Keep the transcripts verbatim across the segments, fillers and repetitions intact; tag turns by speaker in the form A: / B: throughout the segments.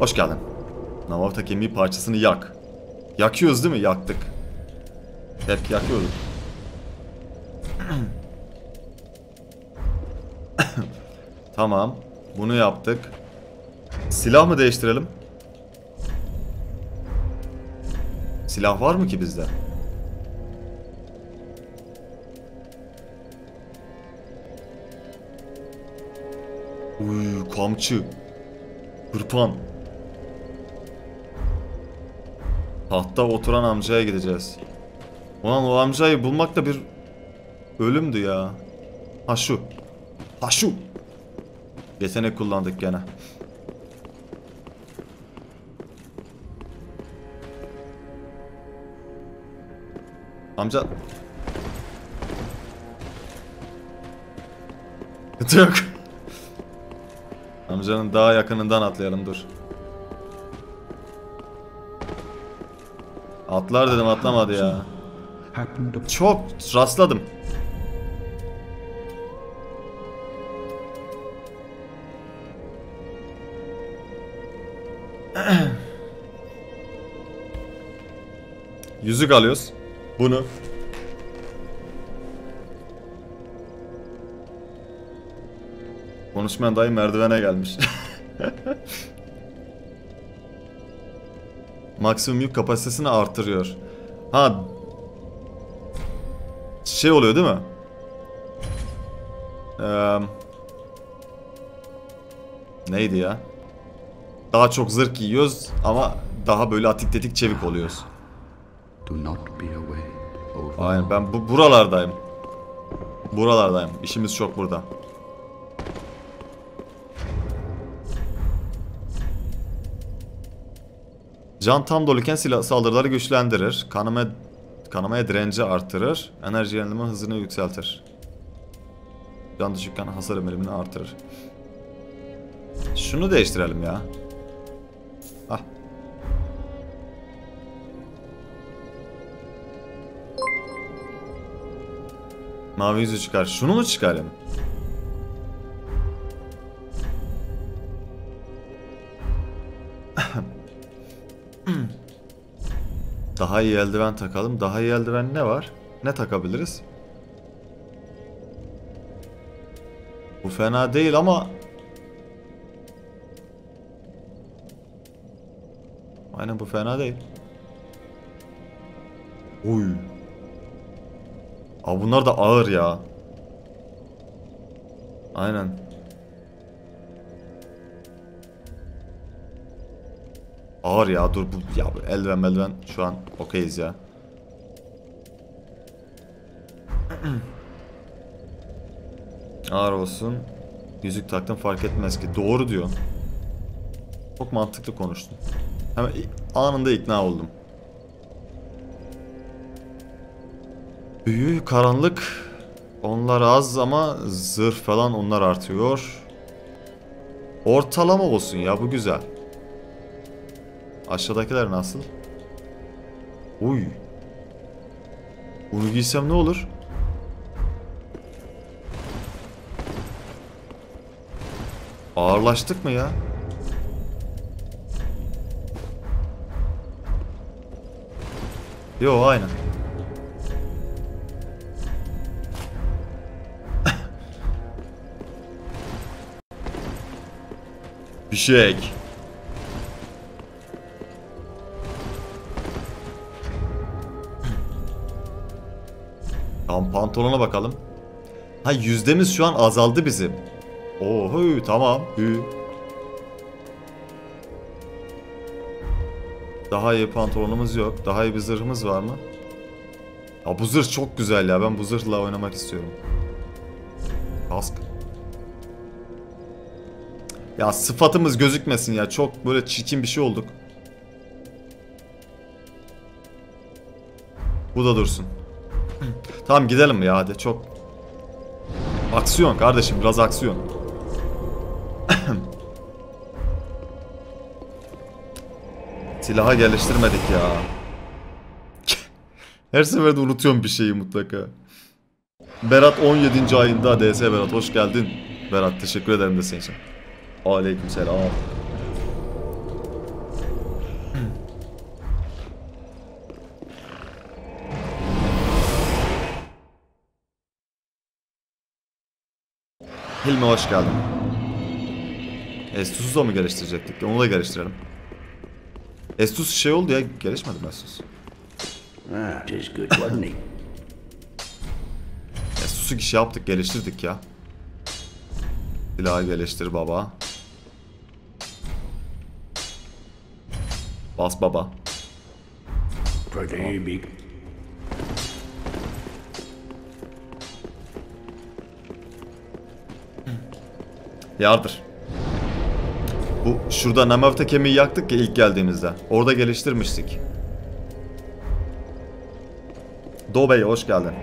A: Hoş geldin. Navata kemiği parçasını yak. Yakıyoruz değil mi? Yaktık. Hep yakıyorduk. Tamam. Bunu yaptık. Silah mı değiştirelim? Silah var mı ki bizde? Uy, kamçı. Hırpan. Tahtta oturan amcaya gideceğiz. Ulan o amcayı bulmak da bir ölümdü ya. Ha şu. Ha şu. Yetenek kullandık gene. Amca. Kötü yok. Amcanın daha yakınından atlayalım, dur. Atlar dedim, atlamadı ya. Çok rastladım. Yüzük alıyoruz. Bunu. Konuşmayan dayı merdivene gelmiş. Maksimum yük kapasitesini artırıyor. Ha. Şey oluyor değil mi? Ee, neydi ya? Daha çok zırh giyiyoruz ama daha böyle atik tetik çevik oluyoruz. Aynen, ben bu buralardayım. Buralardayım. İşimiz çok burada. Can tam doluyken silah saldırıları güçlendirir. Kanama, kanamaya direnci artırır. Enerji yenileme hızını yükseltir. Can düşükken hasar emilimini artırır. Şunu değiştirelim ya. Ah. Mavi yüzü çıkar. Şunu mu çıkarayım? Daha iyi eldiven takalım. Daha iyi eldiven ne var? Ne takabiliriz? Bu fena değil ama... Aynen, bu fena değil. Uy. Aa, bunlar da ağır ya. Aynen. Ağır ya, dur bu ya, bu eldiven eldiven şu an okeyiz ya. Ağır olsun. Yüzük taktım, fark etmez ki. Doğru diyor. Çok mantıklı konuştun. Hemen anında ikna oldum. Büyü, karanlık. Onlar az ama zırh falan onlar artıyor. Ortalama olsun ya, bu güzel. Aşağıdakiler nasıl? Uy. Bunu giysem ne olur? Ağırlaştık mı ya? Yo, aynen. Fişek. Tamam, pantolona bakalım. Ha, yüzdemiz şu an azaldı bizim. Oho, tamam. Hü. Daha iyi pantolonumuz yok. Daha iyi bir zırhımız var mı? Ya bu zırh çok güzel ya. Ben bu zırhla oynamak istiyorum. Kask. Ya sıfatımız gözükmesin ya. Çok böyle çirkin bir şey olduk. Bu da dursun. Tamam, gidelim ya hadi. Çok aksiyon kardeşim, biraz aksiyon. Silahı geliştirmedik ya. Her seferde unutuyorum bir şeyi mutlaka. Berat on yedinci ayında. D S Berat, hoş geldin. Berat, teşekkür ederim de senin için. Aleykümselam. Hilmi hoş geldin. Estus'u da mı geliştirecektik? Onu da geliştirelim. Estus şey oldu ya, gelişmedi mi Estus?
B: Ah, just good, wasn't he?
A: Estus'u şey yaptık, geliştirdik ya. Silahı geliştir baba. Bas baba.
B: Pretty big.
A: Yardır. Bu şurada Namavta kemiği yaktık ya ilk geldiğimizde. Orada geliştirmiştik. Dobey hoş geldin.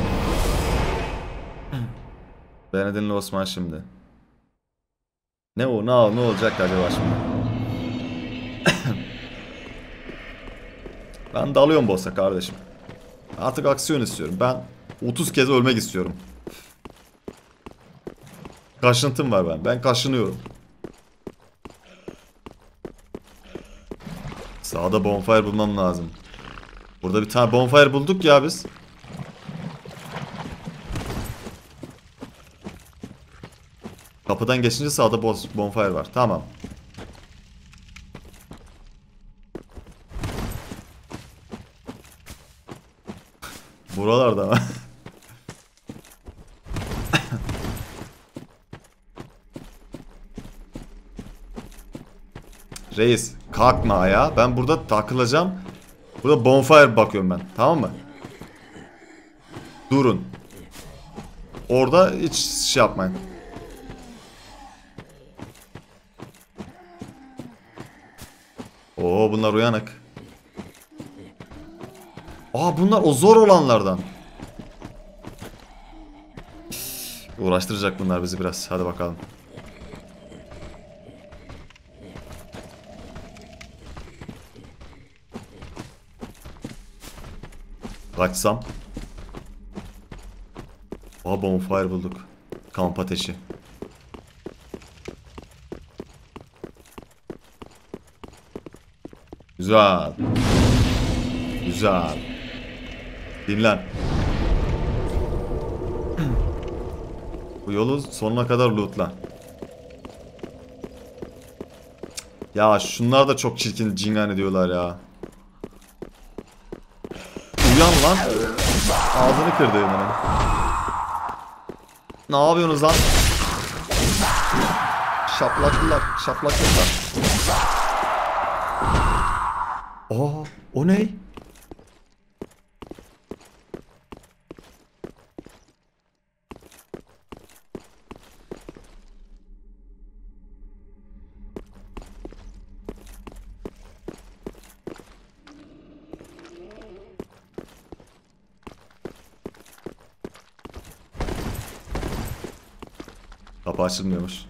A: Benedinli Osman şimdi. Ne o ne, ne olacak acaba şimdi? Ben dalıyorum boss'a kardeşim. Artık aksiyon istiyorum. Ben otuz kez ölmek istiyorum. Kaşıntım var ben. Ben kaşınıyorum. Sağda bonfire bulmam lazım. Burada bir tane bonfire bulduk ya biz. Kapıdan geçince sağda bonfire var. Tamam. Buralarda mı? Reis kalkma ayağa. Ben burada takılacağım. Burada bonfire bakıyorum ben. Tamam mı? Durun. Orada hiç şey yapmayın. Oo bunlar uyanık. Aa bunlar o zor olanlardan. Uğraştıracak bunlar bizi biraz. Hadi bakalım. Kaçsam. Aa bonfire bulduk. Kamp ateşi. Güzel. Güzel. Dinlen. Bu yolu sonuna kadar lootla. Ya şunlar da çok çirkin cingan ediyorlar ya. Uyan lan. Ağzını kırdı benim. Ne yapıyorsunuz lan? Şaplaklılar, şaplaklılar. Aa, o ne? Kapı açılmıyormuş.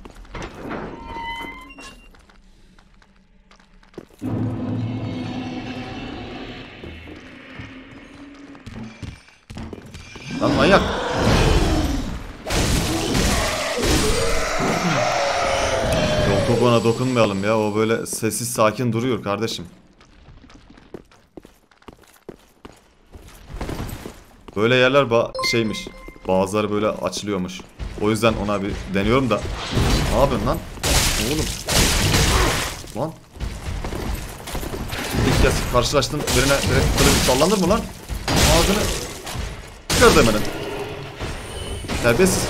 A: Lan manyak. Yok ona dokunmayalım ya. O böyle sessiz sakin duruyor kardeşim. Böyle yerler ba şeymiş. Bazıları böyle açılıyormuş. O yüzden ona bir deniyorum da. Ne yapıyorsun lan? Oğlum. Lan. İlk kez karşılaştın birine direkt kılıcı sallanır mı lan? Ağzını kırdı hemen. Terbiyesiz.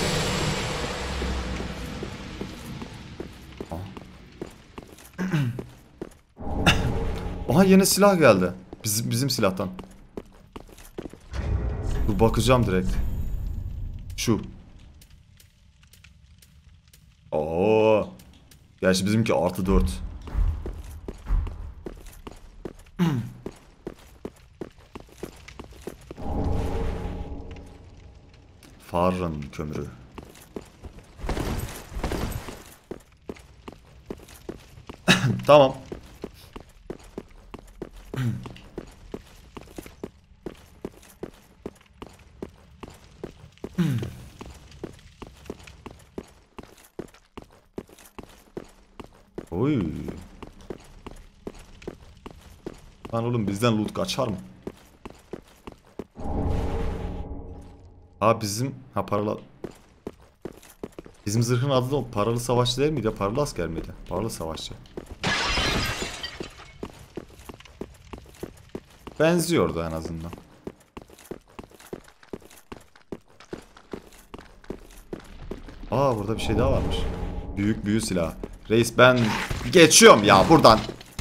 A: Aha yeni silah geldi. Bizim, bizim silahtan. Dur bakacağım direkt. Şu. Oo. Gerçi bizimki artı dört. Farın kömürü. Tamam. Oy. Lan oğlum bizden loot kaçar mı? Ha bizim ha paralar. Bizim zırhın adı da paralı savaşçı değil miydi? Paralı asker miydi? Paralı savaşçı. Benziyordu en azından. Aa, burada bir şey daha varmış. Büyük büyü silah. Reis ben geçiyorum ya buradan.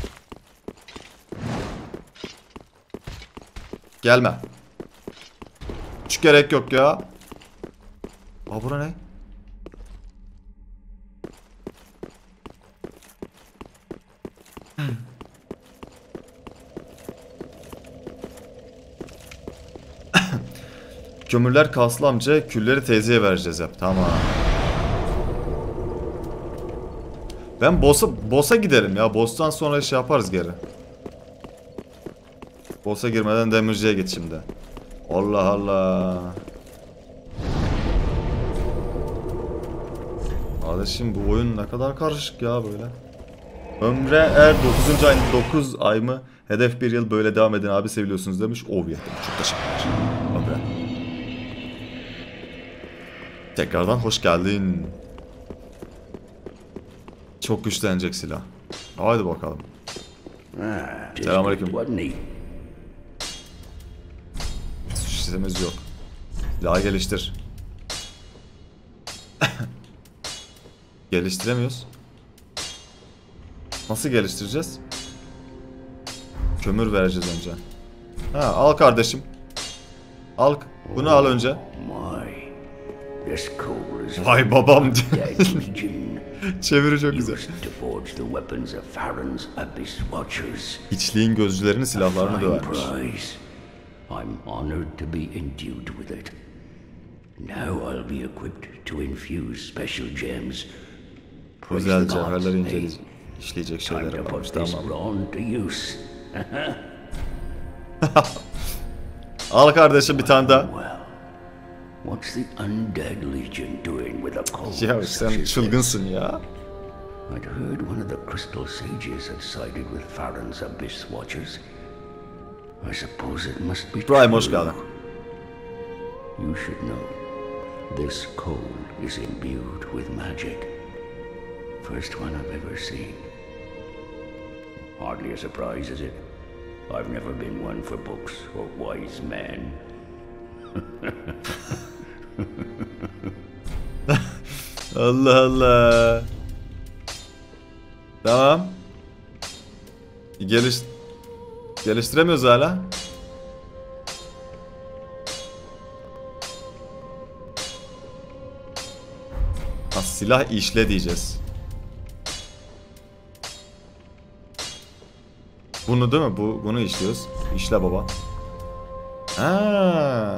A: Gelme. Hiç gerek yok ya. Aa, bura ne? Kömürler kaslı amca, külleri teyzeye vereceğiz hep. Tamam. Ben boss'a boss'a giderim ya. Boss'tan sonra şey yaparız geri. Boss'a girmeden demirciye git şimdi. Allah Allah. Kardeşim bu oyun ne kadar karışık ya böyle. Ömre er dokuzuncu ayın dokuz ay mı? Hedef bir yıl böyle devam edin abi, seviliyorsunuz demiş. Oh ya. Çok teşekkürler. Ömre. Tekrardan hoş geldin. Çok güçlenecek silah. Haydi bakalım.
B: Ah, just
A: Selamünaleyküm.
B: good, wasn't he?
A: Şişemiz yok. Silahı geliştir. Geliştiremiyoruz. Nasıl geliştireceğiz? Kömür vereceğiz önce. Ha, al kardeşim. Al. Bunu al önce.
B: My, this coal is
A: Vay babam.
B: dead region.
A: Çeviri çok güzel.
B: Used to forge the weapons of Farron's Abyss Watchers.
A: İçliğin gözcülerini silahlarını
B: Fine
A: dövermiş.
B: prize. I'm honored to be endued with it. Now I'll be equipped to infuse special gems. Praise
A: Özel
B: the
A: cevherleri
B: gods,
A: inceleyecek,
B: eh?
A: işleyecek
B: Time
A: şeyler
B: to
A: varmış.
B: put this
A: Tamam.
B: brawn to use.
A: Al kardeşim bir tane daha.
B: Well, what's the Undead Legion doing with a cold
A: Ya
B: such
A: sen
B: as this?
A: çılgınsın ya.
B: I'd heard one of the Crystal Sages had sided with Farron's Abyss Watchers. I suppose it must be
A: Prime, hoş
B: true.
A: geldin.
B: You should know, this coal is imbued with magic. First one I've ever seen. Hardly a surprise, is it? I've never been one for books or wise men.
A: Allah Allah. Tamam. Geliş geliştiremiyoruz hala. Ha, silah işle diyeceğiz. Bunu değil mi? Bu bunu işliyoruz. İşle baba. Ha.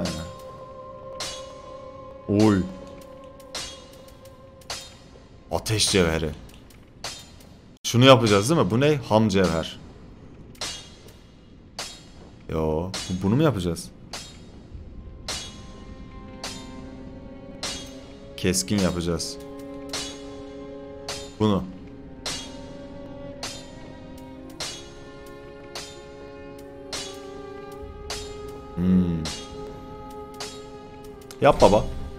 A: Oy. Ateş cevheri. Şunu yapacağız değil mi? Bu ne? Ham cevher. Yo, bunu mu yapacağız? Keskin yapacağız. Bunu. Hmm. Yap baba.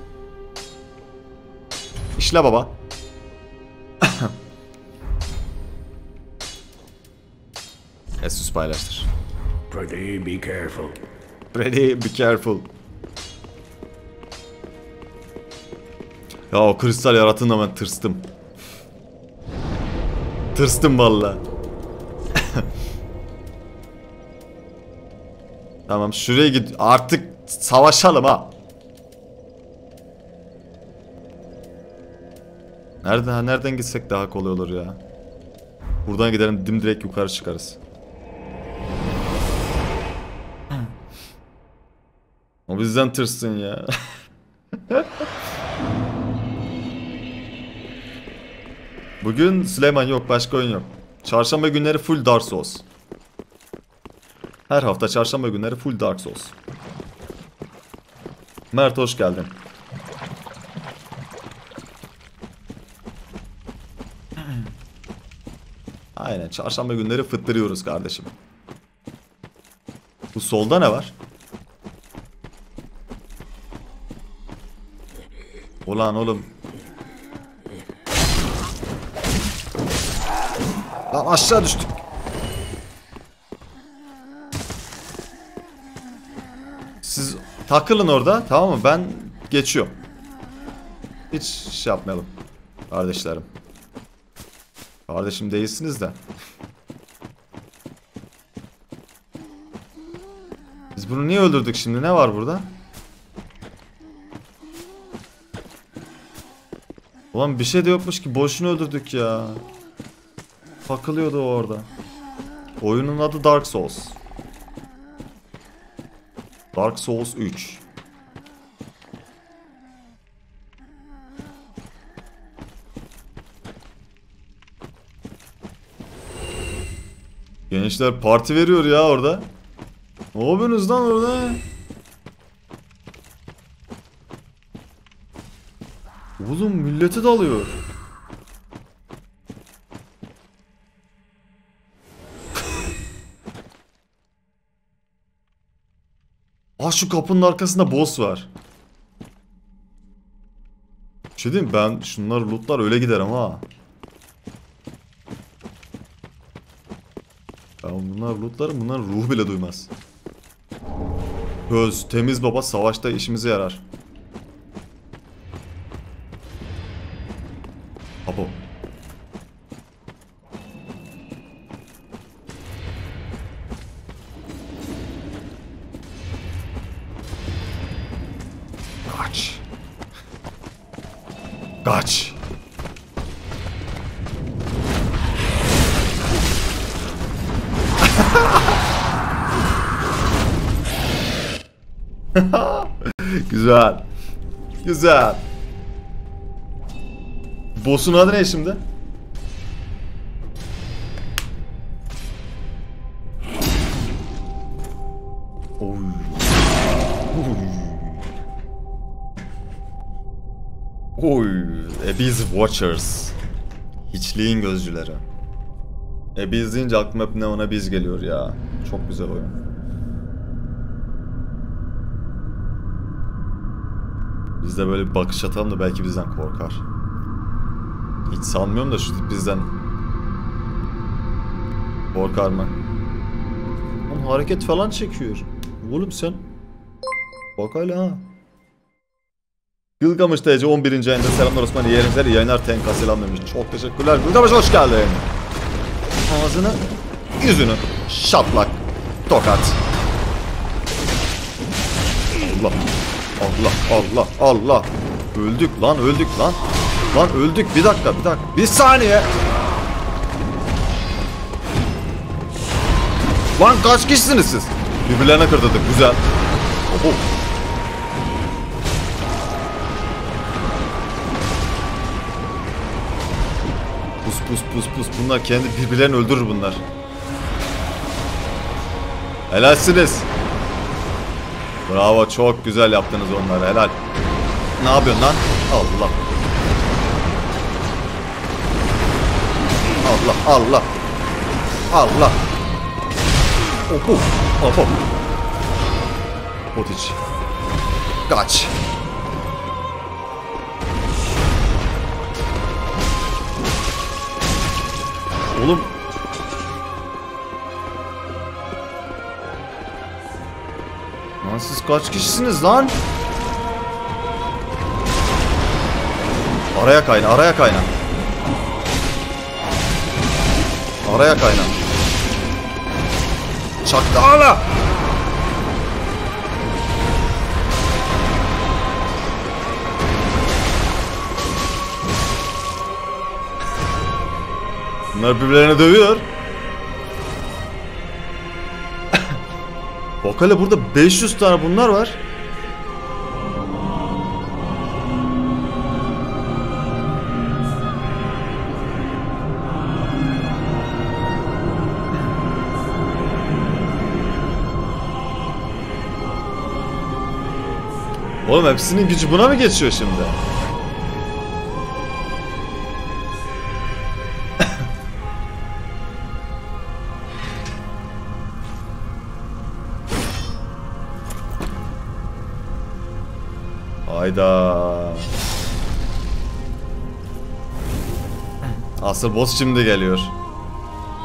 A: İşle baba. Esus paylaştır.
B: Pretty be careful.
A: Pretty be careful. Ya o kristal yaratığında ben tırstım. Tırstım valla. Tamam, şuraya git artık, savaşalım ha. Nereden nereden gitsek daha kolay olur ya. Buradan gidelim, dimdirek yukarı çıkarız. O bizden tırsın ya. Bugün Süleyman yok, başka oyun yok. Çarşamba günleri full Dark Souls. Her hafta çarşamba günleri full Dark Souls. Mert hoş geldin. Aynen, çarşamba günleri fıttırıyoruz kardeşim. Bu solda ne var? Ulan oğlum. Lan aşağı düştük. Siz takılın orada, tamam mı? Ben geçiyorum. Hiç şey yapmayalım. Kardeşlerim. Kardeşim değilsiniz de. Biz bunu niye öldürdük şimdi? Ne var burada? Ulan bir şey de yokmuş ki, boşuna öldürdük ya. Takılıyordu o orada. Oyunun adı Dark Souls. Dark Souls üç. Gençler parti veriyor ya orada. Ne yapıyorsunuz lan orada? Oğlum milleti dalıyor. Ah, şu kapının arkasında boss var. Bir şey diyeyim mi? Ben şunları lootlar öyle giderim ha. Ben bunlar lootlarım, bunların ruhu bile duymaz. Göz, temiz baba, savaşta işimize yarar. Apo. Kaç. Kaç. Güzel. Güzel. Boss'un adı ne şimdi? Oy. Oy. Abyss Watchers. Hiçliğin gözcüleri. Abyss deyince aklıma hep Neon Abyss geliyor ya. Çok güzel oyun. Biz de böyle bir bakış atalım da belki bizden korkar. Hiç sanmıyorum da şu bizden korkar mı? Oğlum hareket falan çekiyor. Oğlum sen bak hala ha. Gılgamış T C on birinci ayında selamlar Osman, yerinize yayınlar Tenka selam demiş. Çok teşekkürler Gılgamış, hoş geldin. Ağzını yüzünü şaplak tokat. Allah Allah Allah Allah. Öldük lan, öldük lan. Lan öldük, bir dakika bir dakika. Bir saniye. Lan kaç kişisiniz siz? Birbirlerine kırdırdık, güzel. Oho. Pus pus pus pus. Bunlar kendi birbirlerini öldürür bunlar. Helalsiniz. Bravo, çok güzel yaptınız onları, helal. Ne yapıyorsun lan? Allah. Allah Allah. Allah. Oho. Oho. Otiç. Kaç. Oğlum. Lan siz kaç kişisiniz lan? Araya kayna, araya kayna. Araya kayna. Çaktı hala. Bunlar birbirlerine dövüyor. Bak hele burada beş yüz tane bunlar var. Oğlum hepsinin gücü buna mı geçiyor şimdi? Hayda. Asıl boss şimdi geliyor.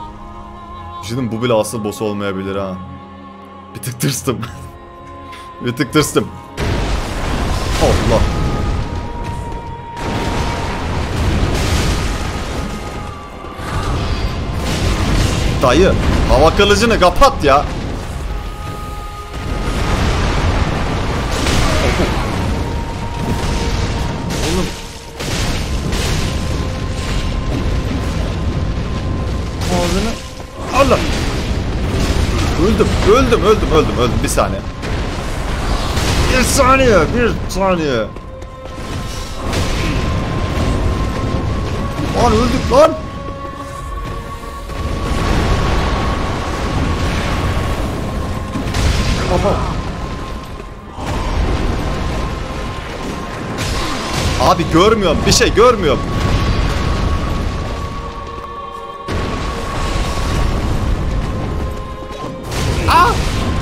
A: Bir şey diyeyim, bu bile asıl boss olmayabilir ha. Bir tık tırstım. Bir tık tırstım. Allah. Dayı, hava kılıcını kapat ya. Oğlum. Ağzını. Allah. Öldüm, öldüm, öldüm, öldüm, öldüm. Bir saniye. Bir saniye, bir saniye. Lan öldük lan. Baba. Abi görmüyorum, bir şey görmüyorum. Aa!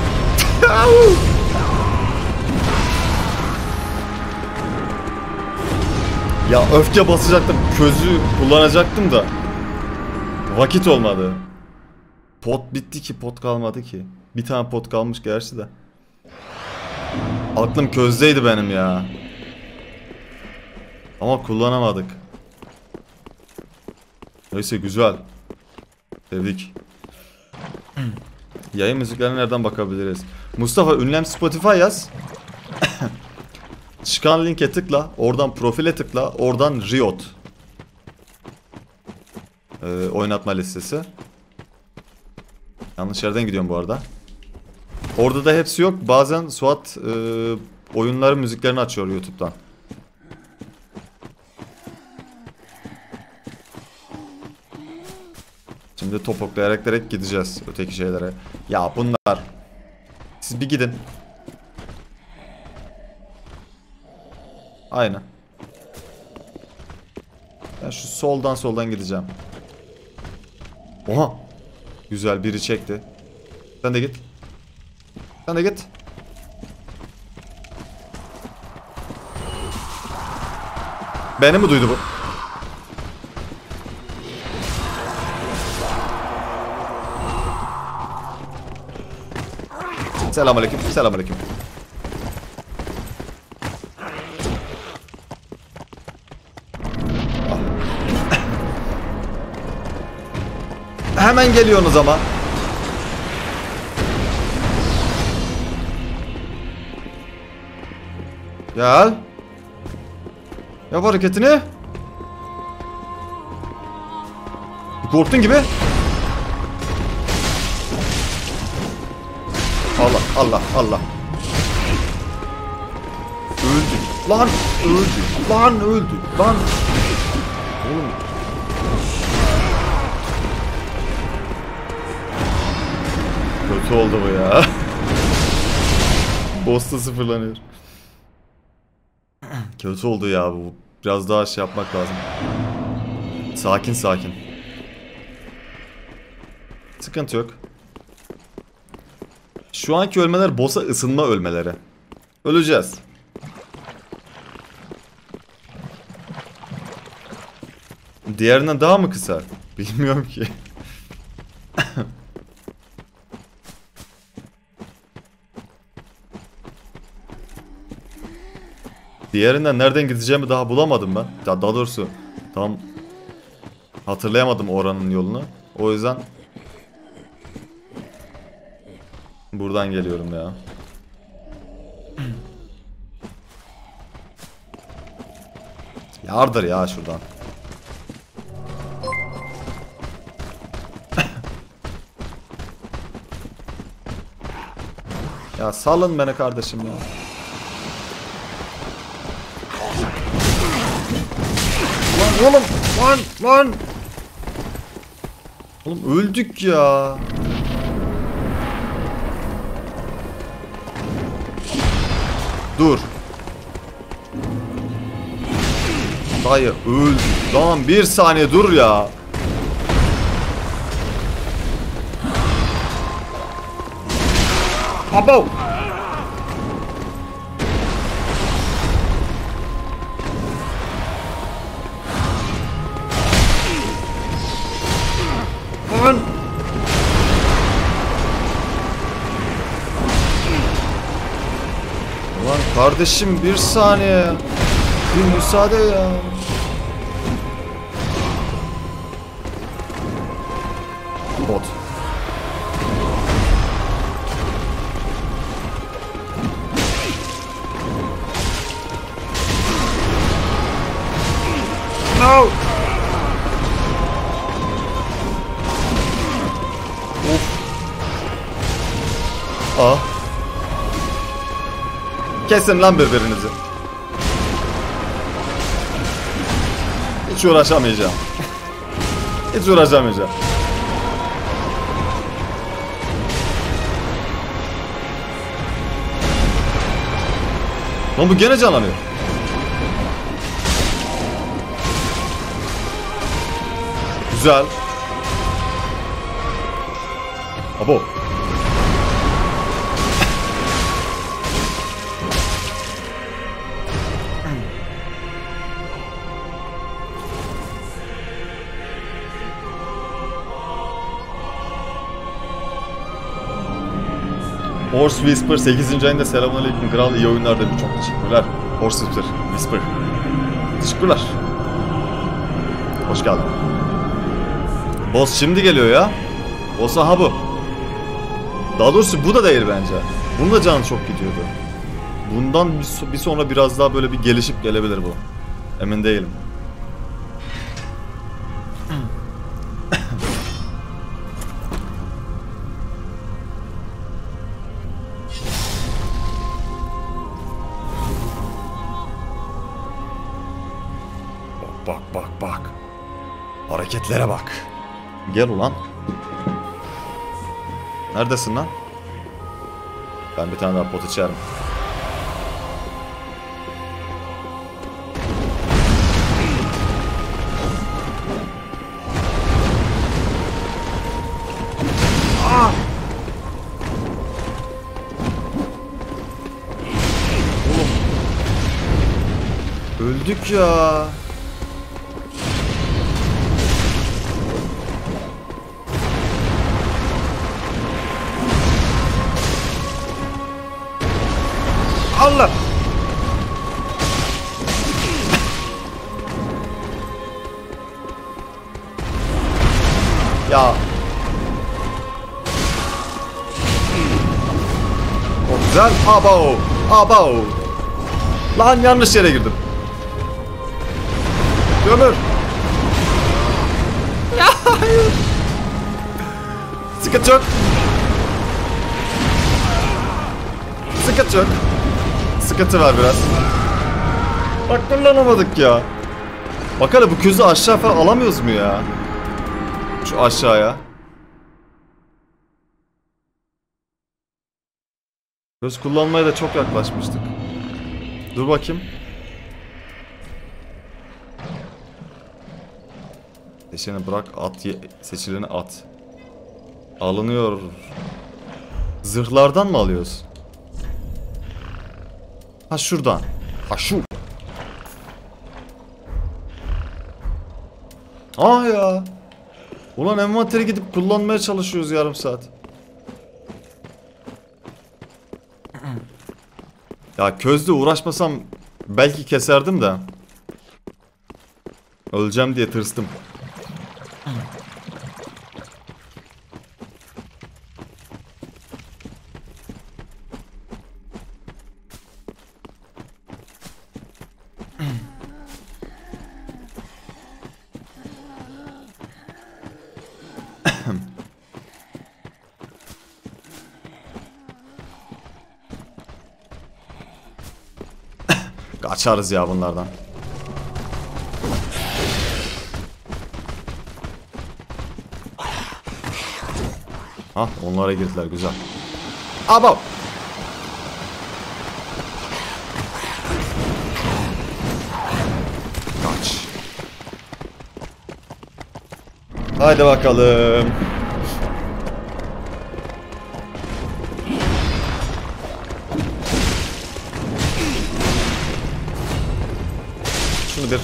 A: Ya öfke basacaktım, közü kullanacaktım da vakit olmadı. Pot bitti ki, pot kalmadı ki. Bir tane pot kalmış gerçi de. Aklım közdeydi benim ya. Ama kullanamadık. Neyse, güzel. Sevdik. Yayın müziklerine nereden bakabiliriz? Mustafa, ünlem Spotify yaz. Çıkan linke tıkla. Oradan profile tıkla. Oradan Riot. Ee, oynatma listesi. Yanlış yerden gidiyorum bu arada. Orada da hepsi yok. Bazen Suat e, oyunların müziklerini açıyor YouTube'dan. Şimdi topuklayarak direkt gideceğiz öteki şeylere. Ya bunlar. Siz bir gidin. Aynen. Ben şu soldan soldan gideceğim. Oha. Güzel, biri çekti. Sen de git. Sen de git. Beni mi duydu bu? Selamünaleyküm. Selamünaleyküm. Hemen geliyorsunuz ama. Gel. Yap hareketini. Korktun gibi. Allah Allah Allah. Öldü. Lan öldü. Lan öldü. Lan. Oğlum. Kötü oldu bu ya. Boss'ta sıfırlanıyor. Kötü oldu ya bu. Biraz daha şey yapmak lazım. Sakin sakin. Sıkıntı yok. Şu anki ölmeler boss'a ısınma ölmeleri. Öleceğiz. Diğerinden daha mı kısa? Bilmiyorum ki. Diğerinden nereden gideceğimi daha bulamadım ben. Ya daha doğrusu tam hatırlayamadım oranın yolunu. O yüzden buradan geliyorum ya. Yardır ya şuradan. Ya salın beni kardeşim ya. Lan oğlum, lan lan. Oğlum öldük ya. Dur. Dayı öldü. Lan bir saniye dur ya. Abo. Lan. Kardeşim bir saniye. Bir müsaade ya. Bot. No. Of. Aa. Kesin lan birbirinizi. Hiç uğraşamayacağım. Hiç uğraşamayacağım. Lan bu gene canlanıyor. Güzel. Abo. Horse Whisper sekizinci ayında selamünaleyküm kral, iyi oyunlar demiş, çok teşekkürler. Horse Whisper, Whisper. Teşekkürler. Hoş geldin. Boss şimdi geliyor ya. Boss aha bu. Daha doğrusu bu da değil bence. Bunun da canı çok gidiyordu. Bundan bir sonra biraz daha böyle bir gelişip gelebilir bu. Emin değilim. Bak bak bak. Hareketlere bak. Gel ulan. Neredesin lan? Ben bir tane daha pot içerim. Aa! Oğlum. Öldük ya. Allah! Ya. O güzel. Abo. Abo. Lan yanlış yere girdim. Gömür. Ya hayır. Sıkıntı yok. Sıkıntı yok. Sıkıntı var biraz. Bak kullanamadık ya. Bak hele bu közü aşağı falan alamıyoruz mu ya? Şu aşağıya. Göz kullanmaya da çok yaklaşmıştık. Dur bakayım. Seçeni bırak, at, seçileni at. Alınıyor. Zırhlardan mı alıyoruz? Ha şuradan. Ha şu. Ah ya. Ulan envanteri gidip kullanmaya çalışıyoruz yarım saat. Ya közle uğraşmasam belki keserdim de. Öleceğim diye tırstım. Kaçarız ya bunlardan. Hah, onlara girdiler, güzel. Abo. Kaç. Haydi bakalım. Şunu bir.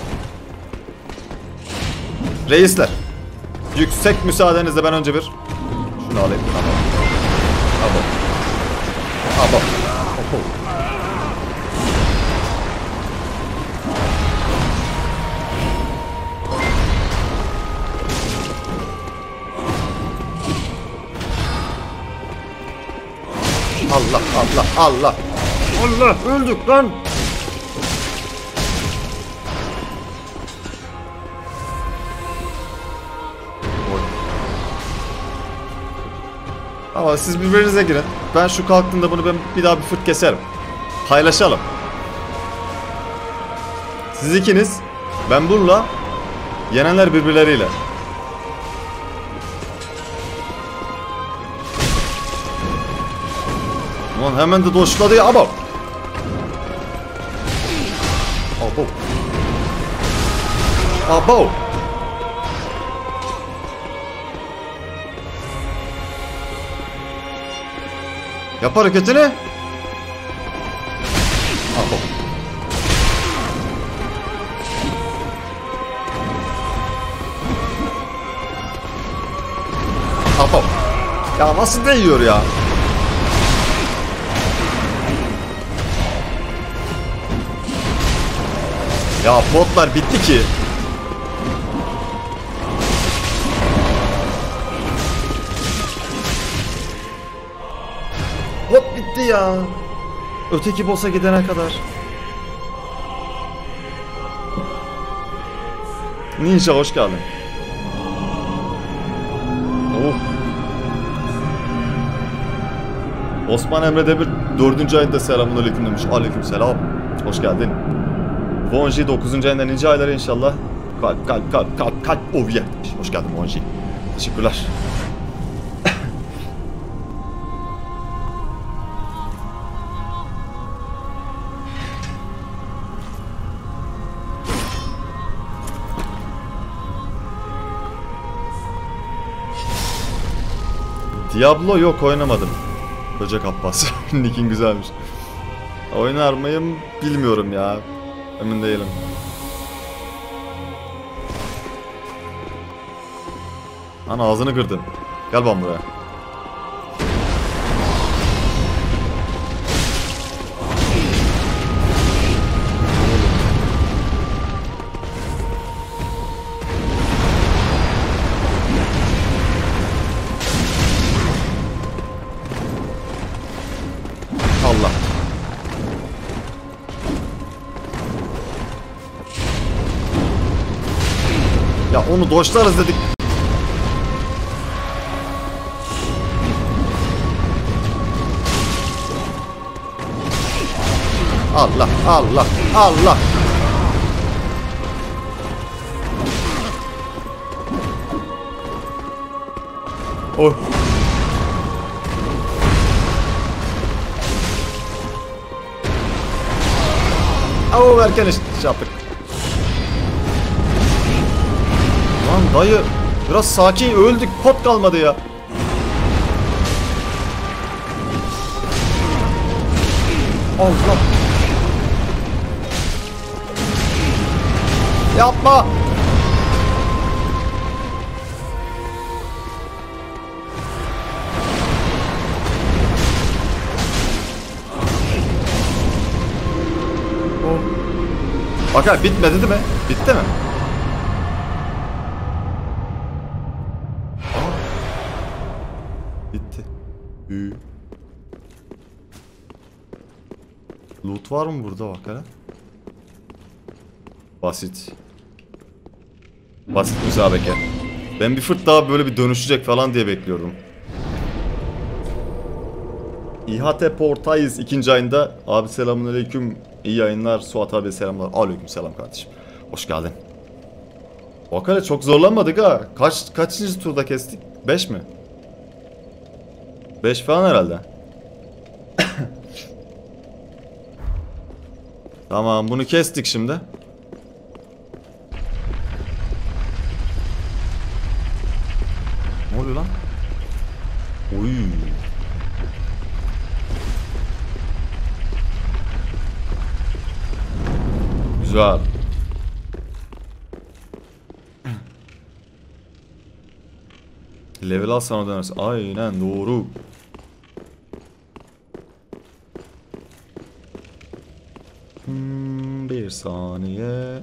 A: Reisler. Yüksek müsaadenizle ben önce bir şunu alayım. Abo. Abo. Abo. Allah Allah Allah. Allah öldük lan. Oy. Ama siz birbirinize girin. Ben şu kalktığında bunu ben bir daha bir fırt keserim. Paylaşalım. Siz ikiniz, ben bununla, yenenler birbirleriyle. Ulan hemen de doşladı ya, abo. Abo. Abo. Yap hareketini. Abo. Abo. Ya nasıl değiyor ya? Ya botlar bitti ki. Bot bitti ya. Öteki boss'a gidene kadar. Ninja hoş geldin. Oh. Osman Emre Demir dördüncü ayında selamünaleyküm demiş. Aleykümselam. Hoş geldin. Bonji dokuzuncu ayında nice ayları inşallah. Kalp kalp kalp kalp kalp ovye. Hoş geldin Bonji. Teşekkürler. Diablo yok, oynamadım. Böcek Abbas. Nick'in güzelmiş. Oynar mıyım bilmiyorum ya. Emin değilim. Ana ağzını kırdım. Gel ben buraya. Allah. Ya onu doşlarız dedik. Allah Allah Allah. Oh. Au erken iş yaptık. Lan dayı biraz sakin, öldük, pot kalmadı ya. Allah. Yapma. Oh. Bakar bitmedi değil mi? Bitti mi? Aa. Bitti. Hü. Loot var mı burada bak hele? Basit. Basit müsabeke. Ben bir fırt daha böyle bir dönüşecek falan diye bekliyordum. İ H T Portayız ikinci ayında. Abi selamünaleyküm. İyi yayınlar. Suat abi selamlar. Aleyküm selam kardeşim. Hoş geldin. Bak hele çok zorlanmadık ha. Kaç kaçıncı turda kestik? beş mi? beş falan herhalde. Tamam bunu kestik şimdi. Ne oluyor lan? Oy. Güzel. Level al sana dönersin. Aynen doğru. Hmm, bir saniye.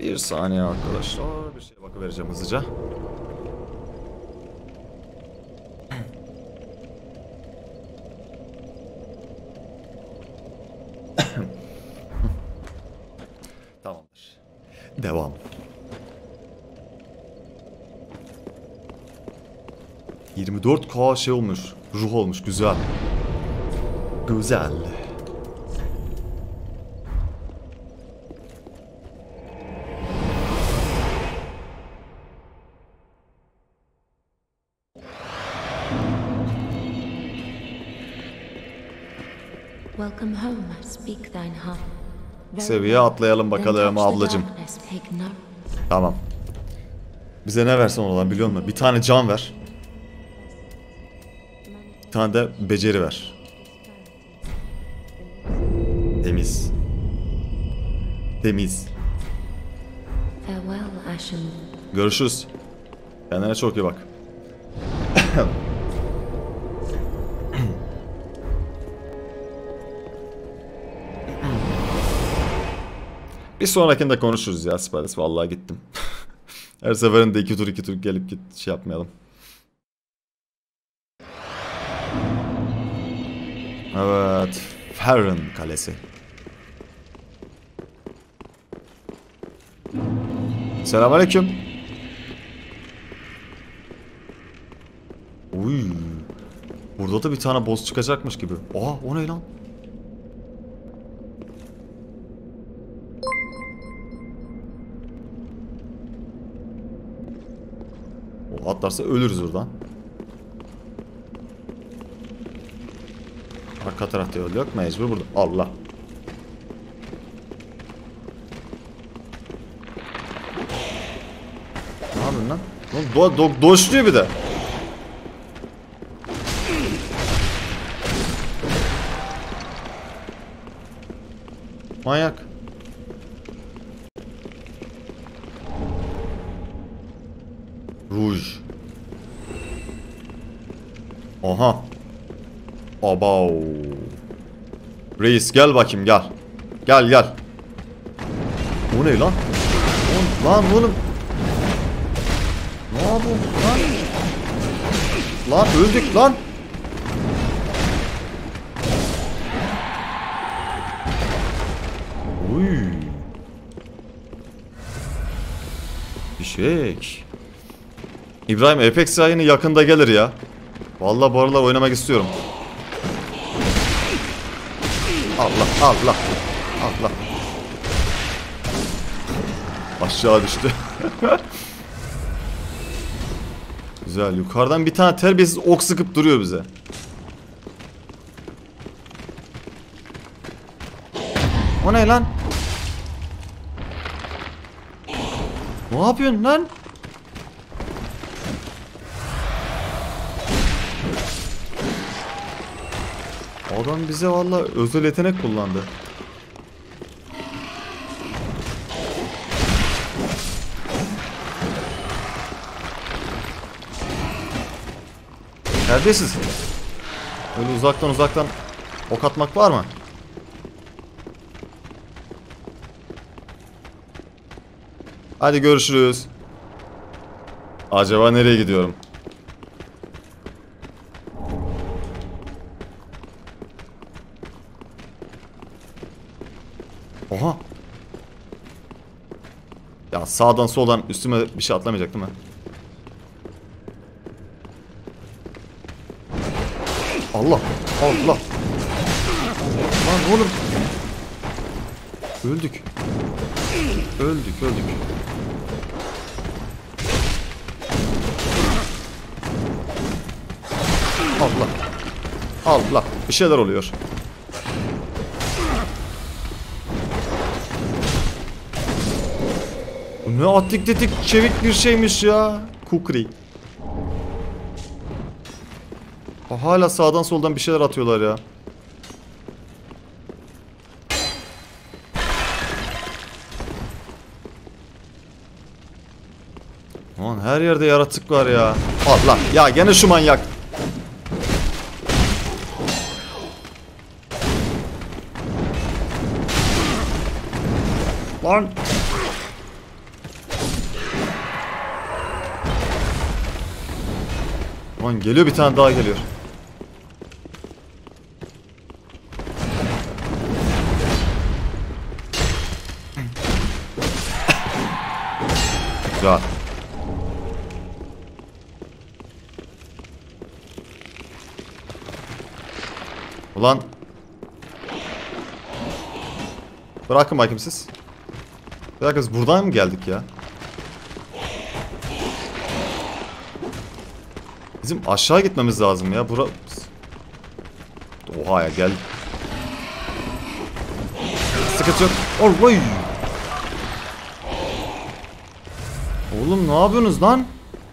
A: Bir saniye arkadaşlar. Bir şeye bakıvereceğim hızlıca. Tamamdır. Devam. yirmi dört K şey olmuş. Ruh olmuş. Güzel. Güzel.
C: Welcome home, speak thine heart.
A: Seviye atlayalım bakalım ablacım. Tamam. Bize ne versen olan biliyor musun? Bir tane can ver. Bir tane de beceri ver. Temiz. Temiz.
C: Farewell, Ashen.
A: Görüşürüz. Kendine çok iyi bak. Bir sonrakinde konuşuruz ya Spides. Vallahi gittim. Her seferinde iki tur iki tur gelip git şey yapmayalım. Evet. Farron Kalesi. Selamünaleyküm. Uy. Burada da bir tane boss çıkacakmış gibi. Aa, o ne lan? O atlarsa ölürüz buradan. Arka tarafta yol yok. Mecbur burada. Allah. Ne yapıyorsun lan? Do do doşluyor bir de. Manyak. Rouge. Aha. Abav. Reis gel bakayım gel. Gel gel. Bu ne lan? Lan, lan oğlum. Ne yapıyorsun lan? Lan öldük lan. Uy. Fişek. İbrahim Apex yayını yakında gelir ya. Vallahi bu aralar oynamak istiyorum. Allah Allah Allah. Aşağı düştü. Güzel, yukarıdan bir tane terbiyesiz ok sıkıp duruyor bize. O ne lan? Ne yapıyorsun lan? Adam bize vallahi özel yetenek kullandı. Neredesiniz? Öyle uzaktan uzaktan ok atmak var mı? Hadi görüşürüz. Acaba nereye gidiyorum? Oha. Ya sağdan soldan üstüme bir şey atlamayacak değil mi? Allah. Allah. Lan oğlum. Öldük. Öldük öldük. Allah. Allah. Bir şeyler oluyor. Ne attık dedik çevik bir şeymiş ya. Kukri. Hala sağdan soldan bir şeyler atıyorlar ya. Aman her yerde yaratık var ya. Allah ya gene şu manyak. Lan. Lan geliyor, bir tane daha geliyor. Güzel. Ulan. Bırakın bakayım siz. Bir dakika, biz buradan mı geldik ya? Bizim aşağı gitmemiz lazım ya. Bura... Oha ya, gel. Sıkıntı yok. Oy. Oğlum ne yapıyorsunuz lan?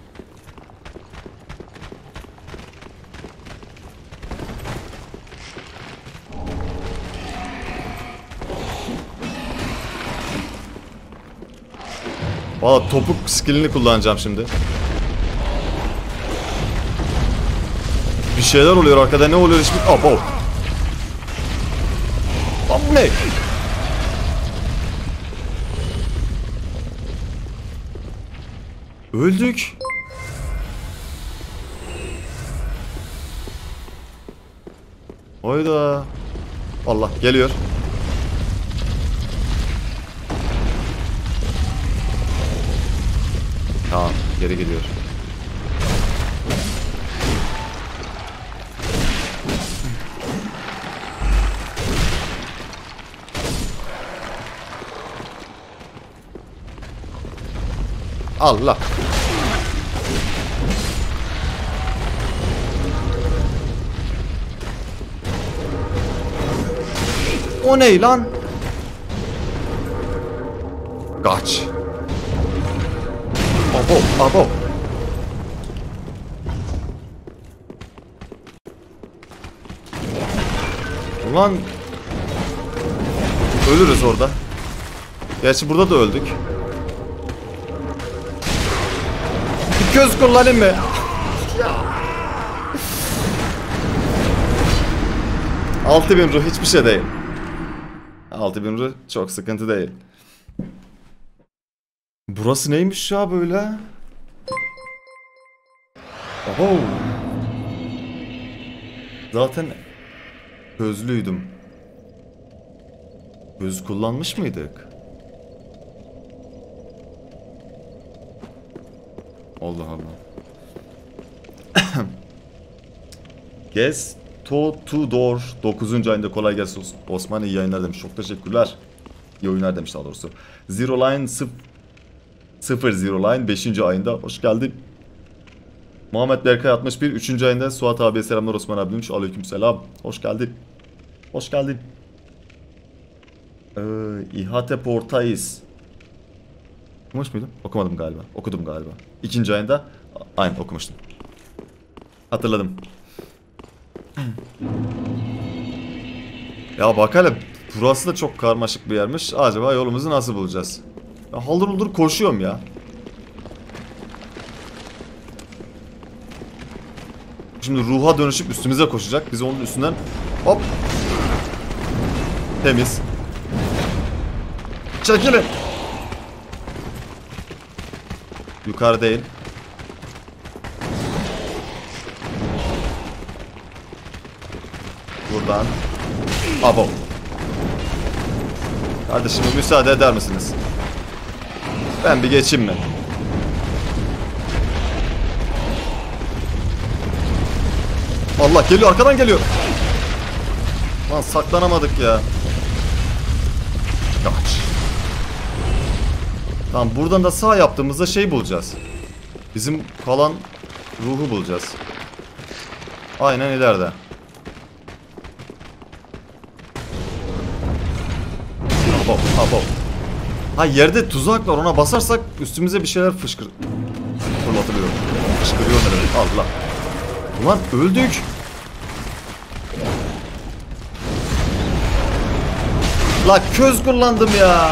A: Valla topuk skillini kullanacağım şimdi. Bir şeyler oluyor arkada, ne oluyor hiçbir... Abo. Lan bu ne? Öldük. Hayda. Allah geliyor. Tamam, geri geliyor. Allah. O ne lan? Kaç. Abo, abo. Ulan ölürüz orada. Gerçi burada da öldük. Bir göz kullanayım mı? altı bin ruh hiçbir şey değil. altı bin ruh çok sıkıntı değil. Burası neymiş ya böyle? Oho. Zaten gözlüydüm. Göz kullanmış mıydık? Allah Allah. Guess to to door dokuzuncu ayında kolay gelsin Osman, iyi yayınlar demiş. Çok teşekkürler. İyi oyunlar demiş daha doğrusu. Zero Line sıfır Zero Line beşinci ayında hoş geldin. Muhammed Berkay altmış bir üçüncü ayında. Suat abiye selamlar, Osman abi demiş. Aleykümselam. Hoş geldin. Hoş geldin. Ee, İHATEP ortayız. Okumuş muydum? Okumadım galiba. Okudum galiba. İkinci ayında aynen okumuştum. Hatırladım. Ya bak hele, burası da çok karmaşık bir yermiş. Acaba yolumuzu nasıl bulacağız? Ya haldır huldur koşuyorum ya. Şimdi ruha dönüşüp üstümüze koşacak. Biz onun üstünden hop. Temiz. Çekilin. Yukarı değil. Buradan. Abo. Kardeşim müsaade eder misiniz? Ben bir geçeyim mi? Allah geliyor, arkadan geliyor. Lan saklanamadık ya. Kaç. Tamam, buradan da sağ yaptığımızda şey bulacağız. Bizim kalan ruhu bulacağız. Aynen ileride. Abo, abo. Ha, yerde tuzak var, ona basarsak üstümüze bir şeyler fışkır... Fırlatılıyor. Fışkırıyor ne demek? Allah. Ulan öldük. La köz kullandım ya.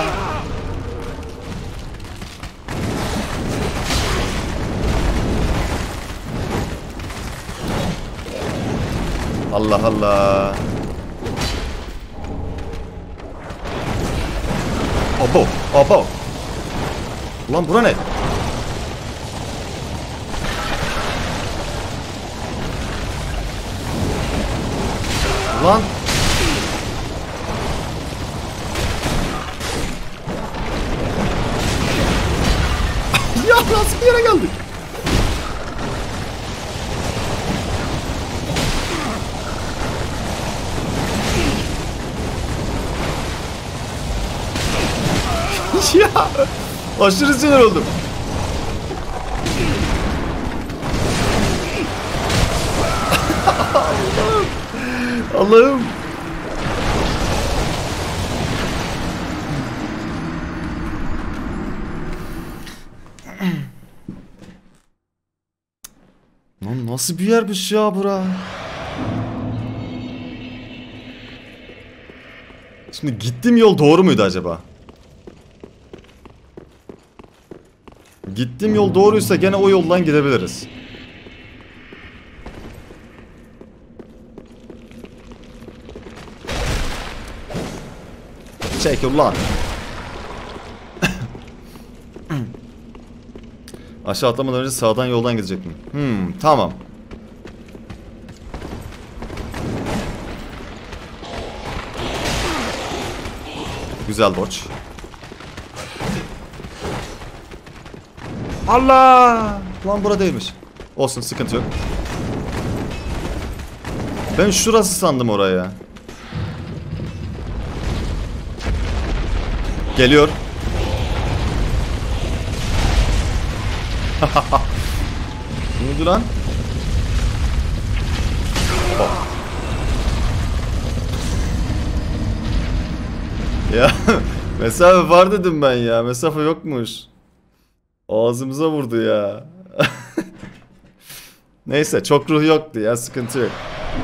A: Allah Allah. Abo, abo. Ulan bura ne? Lan. Ya nasıl bir yere geldik? Ya aşırı sinir oldum. Allah'ım. Allah'ım. Lan nasıl bir yermiş ya bura? Şimdi gittiğim yol doğru muydu acaba? Gittiğim yol doğruysa gene o yoldan gidebiliriz. Çekil lan. Aşağı atlamadan önce sağdan yoldan gidecektim. Hmm, tamam. Güzel dodge. Allah! Lan bura değilmiş. Olsun, sıkıntı yok. Ben şurası sandım oraya. Geliyor. Ne oldu lan? Oh. Ya mesafe var dedim ben ya. Mesafe yokmuş. Ağzımıza vurdu ya. Neyse çok ruh yoktu ya, sıkıntı yok.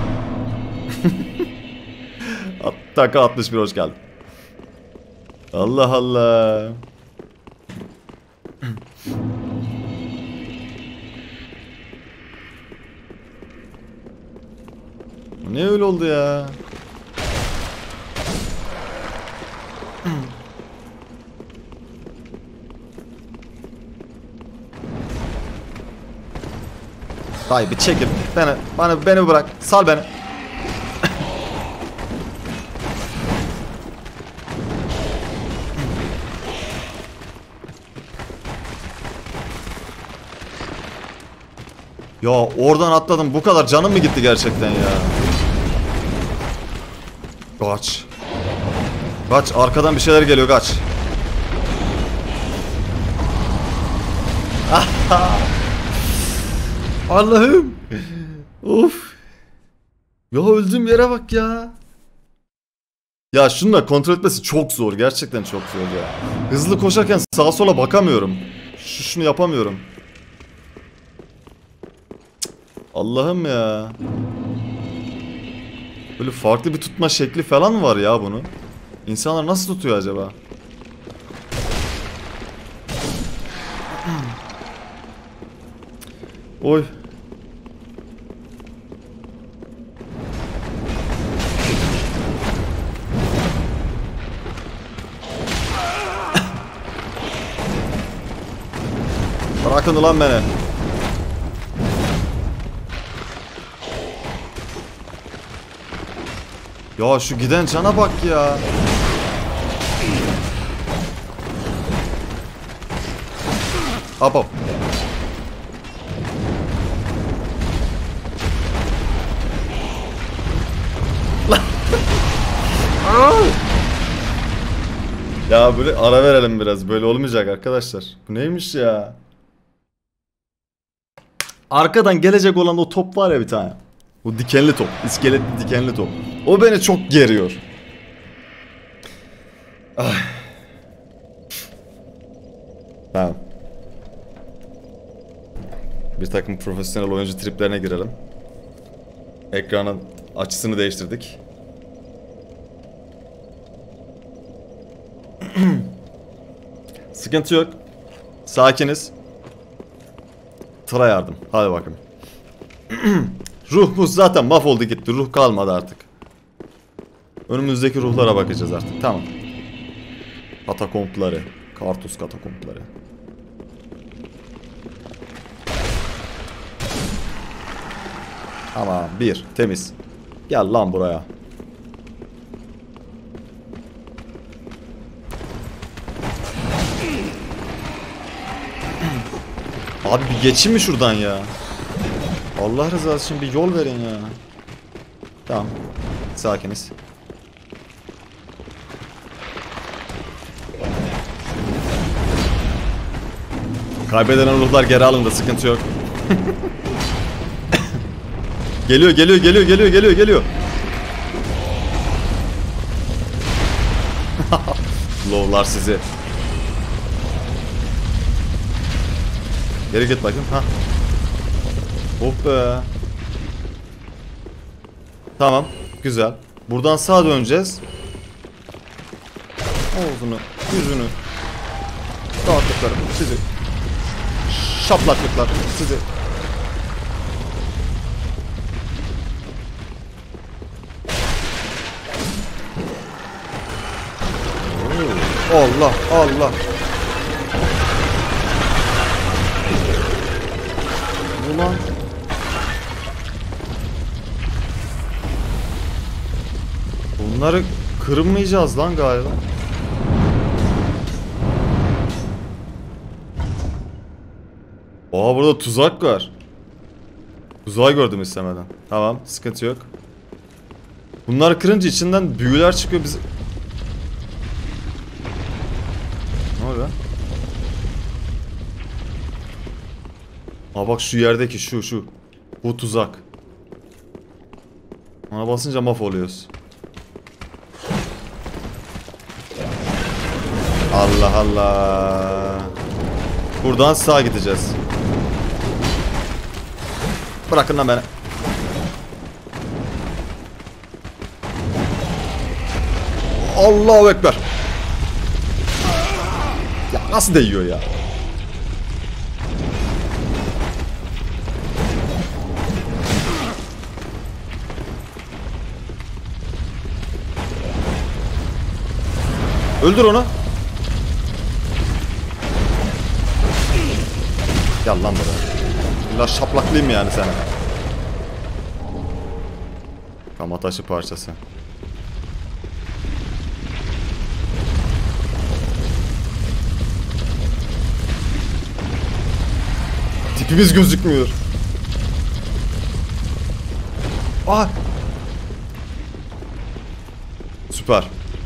A: Taka altmış bir hoş geldin. Allah Allah. Ne öyle oldu ya? Dayı bir çekil. Beni, bana, beni bırak. Sal beni. Ya oradan atladım. Bu kadar canım mı gitti gerçekten ya? Kaç. Kaç. Arkadan bir şeyler geliyor. Kaç. Allah'ım. Of. Ya öldüğüm yere bak ya. Ya şunla kontrol etmesi çok zor. Gerçekten çok zor ya. Hızlı koşarken sağa sola bakamıyorum. Şu, şunu yapamıyorum. Allah'ım ya. Böyle farklı bir tutma şekli falan mı var ya bunu? İnsanlar nasıl tutuyor acaba? Oy. Bırakın ulan beni. Ya şu giden cana bak ya. Hop hop. Ya böyle ara verelim biraz. Böyle olmayacak arkadaşlar. Bu neymiş ya? Arkadan gelecek olan o top var ya bir tane. O dikenli top. İskeletli dikenli top. O beni çok geriyor. Ah. Tamam. Bir takım profesyonel oyuncu triplerine girelim. Ekranın açısını değiştirdik. Sıkıntı yok. Sakiniz. Tıra yardım. Hadi bakayım. Ruh zaten mahvoldu gitti. Ruh kalmadı artık. Önümüzdeki ruhlara bakacağız artık. Tamam. Katakompları. Kartus katakompları. Ama bir. Temiz. Gel lan buraya. Abi bir geçeyim mi şuradan ya? Allah rızası için bir yol verin ya. Tamam. Sakiniz. Kaybeden ruhlar geri alındı, sıkıntı yok. Geliyor, geliyor, geliyor, geliyor, geliyor, geliyor. Low'lar sizi. Geri git bakayım. Ha. Oh be. Tamam, güzel. Buradan sağa döneceğiz. Ağzını, yüzünü. Dağıttıklarım sizi. Şaplaklıklar sizi. Allah Allah. Ulan. Bunları kırmayacağız lan galiba. Oha, burada tuzak var. Tuzağı gördüm istemeden. Tamam, sıkıntı yok. Bunları kırınca içinden büyüler çıkıyor bizi. Ne oluyor? Aa bak, şu yerdeki şu şu. Bu tuzak. Ona basınca mahvoluyoruz. Allah Allah. Buradan sağa gideceğiz. Bırakın lan beni. Allahu Ekber. Ya nasıl değiyor ya? Öldür onu. Gel lan buraya. İlla şaplaklayayım yani sana. Kama taşı parçası. Tipimiz gözükmüyor. Aa! Süper.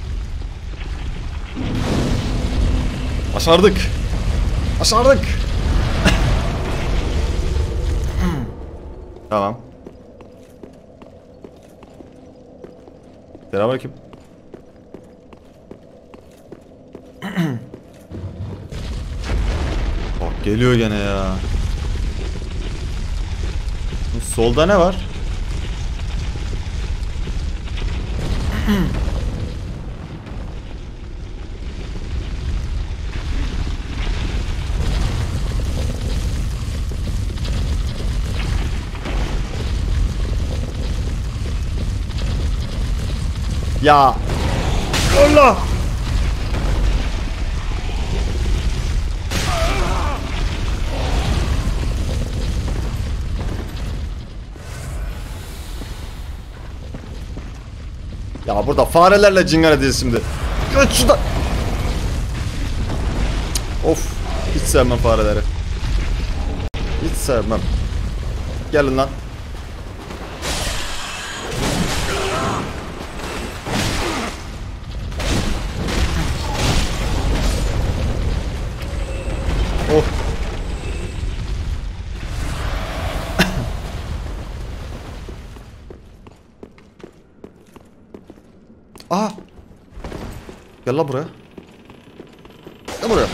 A: Başardık. Başardık. Tamam. Selamünaleyküm. Bak geliyor gene ya. Solda ne var? Ya Allah. Ya burada farelerle cingar edeceğiz şimdi. Kaç şuradan. Of, hiç sevmem fareleri. Hiç sevmem. Gelin lan. Oh. Aha. Gel la buraya. Gel buraya.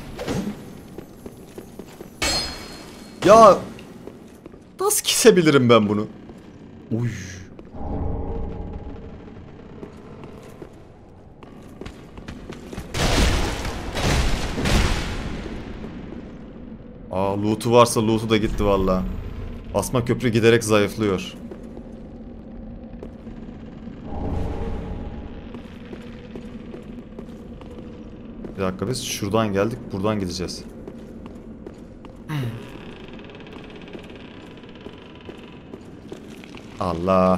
A: Ya nasıl kesebilirim ben bunu? Uy. Aa, loot'u varsa loot'u da gitti valla. Asma köprü giderek zayıflıyor. Bir dakika, biz şuradan geldik, buradan gideceğiz. Allah.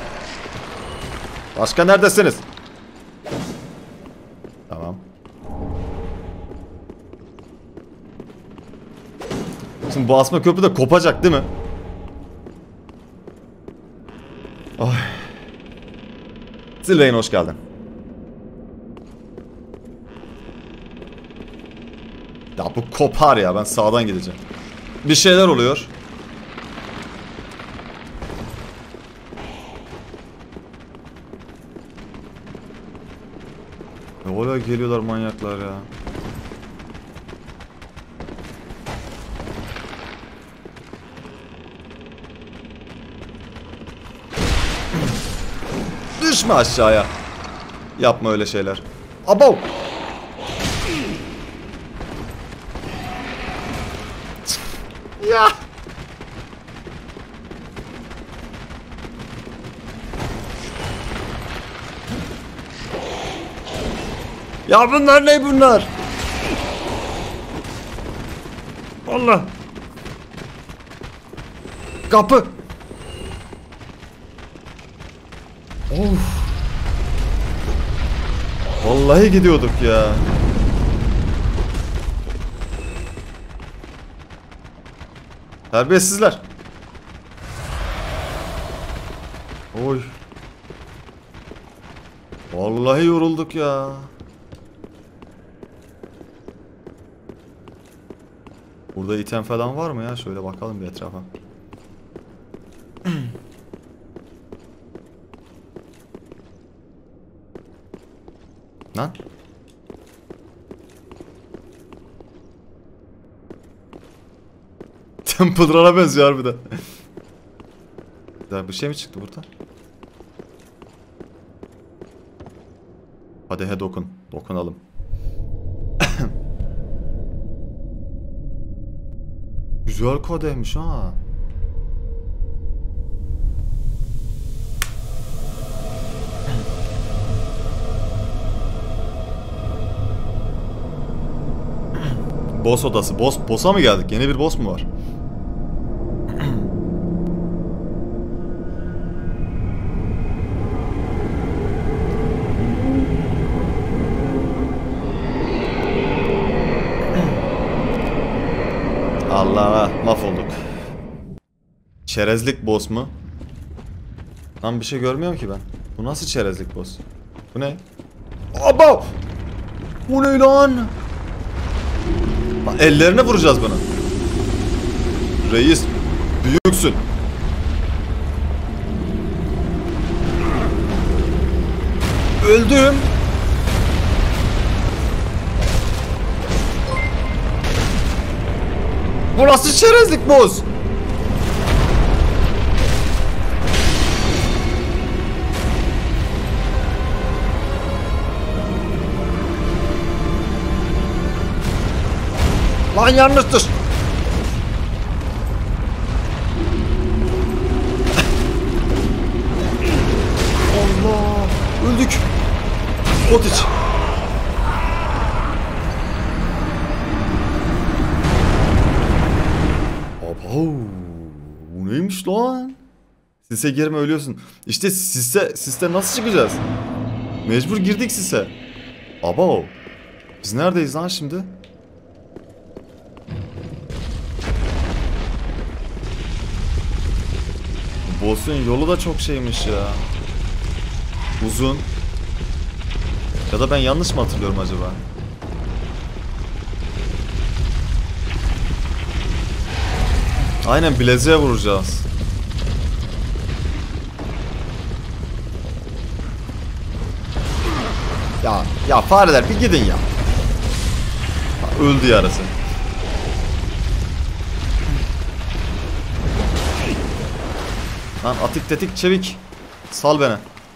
A: Başka neredesiniz? Tamam. Şimdi bu asma köprü de kopacak değil mi? Ay. Sylvain hoş geldin. Ya bu kopar ya, ben sağdan gideceğim. Bir şeyler oluyor. Ne oluyor, geliyorlar manyaklar ya. Düşme aşağıya. Yapma öyle şeyler. Abo! Ya! Ya bunlar ne bunlar? Allah! Kapı! Of! Vallahi gidiyorduk ya. Terbiyesizler. Oy. Vallahi yorulduk ya. Burada item falan var mı ya? Şöyle bakalım bir etrafa. Lan. Temple Run'a benziyor harbiden. Daha bir şey mi çıktı burada? Hadi he dokun. Dokunalım. Güzel kadehmiş ha. Boss odası. Boss, boss'a mı geldik? Yeni bir boss mu var? Allah'a mahvolduk. Çerezlik boss mu? Lan bir şey görmüyorum ki ben. Bu nasıl çerezlik boss? Bu ne? Aba! Bu ne lan? Ellerine vuracağız bunu. Reis, büyüksün. Öldüm. Bu nasıl çerezlik boz? Lan yanlıştır. Allah. Öldük. Ot iç. Abo. Bu neymiş lan? Sise girme ölüyorsun. İşte sise, siste nasıl çıkacağız? Mecbur girdik sise. Abo. Biz neredeyiz lan şimdi? Boss'un yolu da çok şeymiş ya. Uzun. Ya da ben yanlış mı hatırlıyorum acaba? Aynen bileziğe vuracağız. Ya ya fareler bir gidin ya. Öldü yarısı. Lan atik tetik çevik. Sal beni.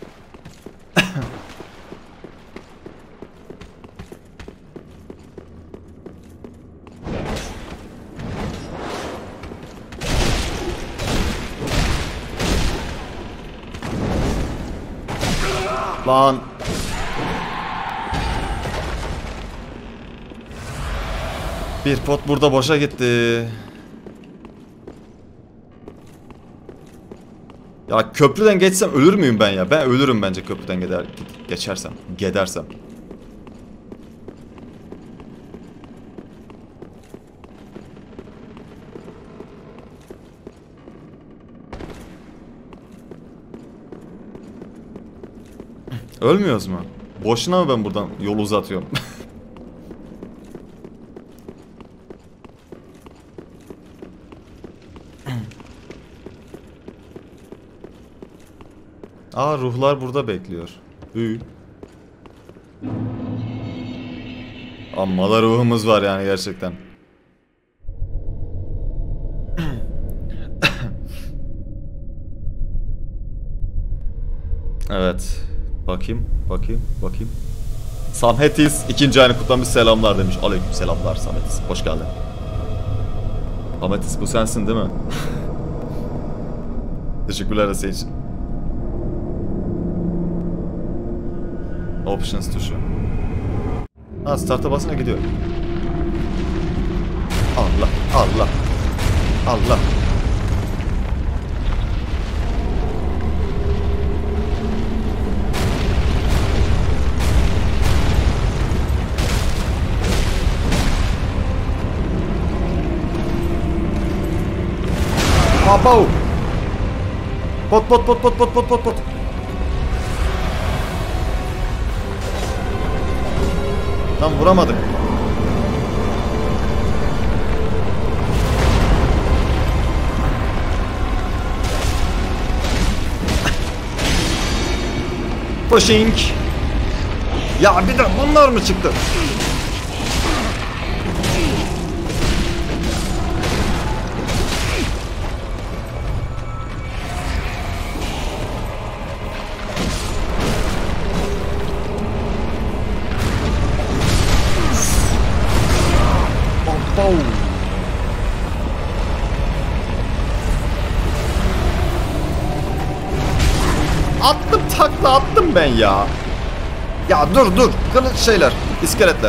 A: Lan. Bir pot burada boşa gitti. Ya köprüden geçsem ölür müyüm ben ya? Ben ölürüm bence köprüden gider, geçersem. Gedersem. Ölmüyoruz mu? Boşuna mı ben buradan yolu uzatıyorum? Aa, ruhlar burada bekliyor. Ü. Amma da ruhumuz var yani gerçekten. Evet. Bakayım, bakayım, bakayım. Samhetis ikinci ayını kutlamış, selamlar demiş. Aleyküm selamlar Samhetis. Hoş geldin. Samhetis bu sensin değil mi? Teşekkürler de senin için. Options tuşu. Ha, start'a basına gidiyor. Allah, Allah, Allah. Abo. Pot pot pot pot pot pot pot pot. Tam vuramadık. Pushing. Ya bir de bunlar mı çıktı? Attım, takla attım ben ya. Ya dur dur. Kılıç şeyler, iskeletler.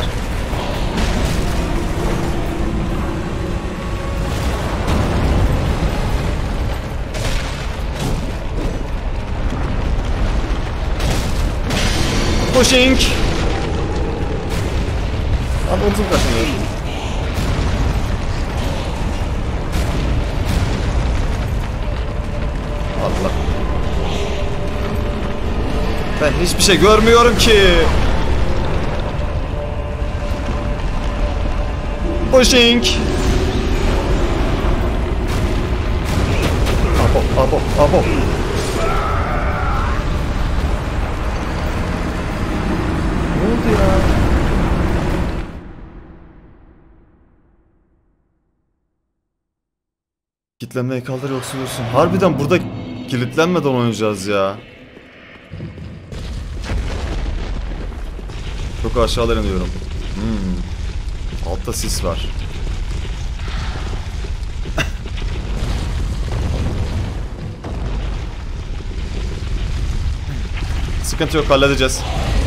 A: Pushing. Abi omzum kaşınıyor. Allah. Ben hiçbir şey görmüyorum ki. Pushing. Abo, abo, abo. Ne oldu ya? Kilitlenmeyi kaldır yoksa ölürsün. Harbiden burada kilitlenmeden oynayacağız ya. Çok aşağılara iniyorum. Hmm. Altta sis var. Sıkıntı yok, halledeceğiz.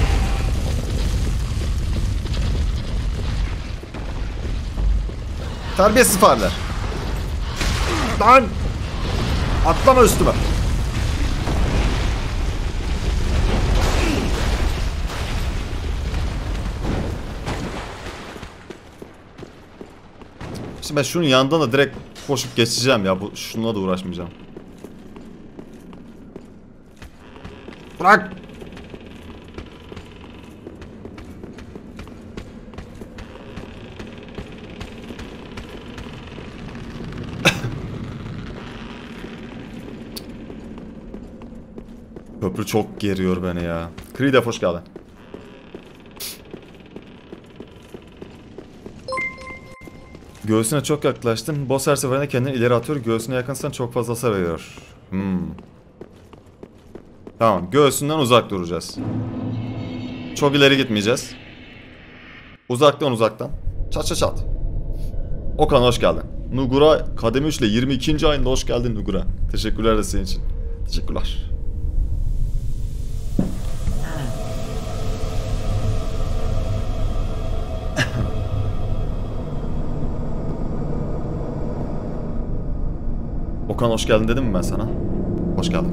A: Terbiyesiz fareler. Lan! Atlama üstüme. Şimdi ben şunun yanından da direkt koşup geçeceğim ya. Bu, şununla da uğraşmayacağım. Bırak! Köprü çok geriyor beni ya. Krida hoş geldin. Göğsüne çok yaklaştın. Boss her seferinde kendini ileri atıyor. Göğsüne yakınsan çok fazla hasar veriyor. Hmm. Tamam. Göğsünden uzak duracağız. Çok ileri gitmeyeceğiz. Uzaktan uzaktan. Çat çat çat. Okan hoş geldin. Nugura kademe üç ile yirmi ikinci ayında hoş geldin Nugura. Teşekkürler de senin için. Teşekkürler. Okan hoş geldin dedim mi ben sana? Hoş geldin.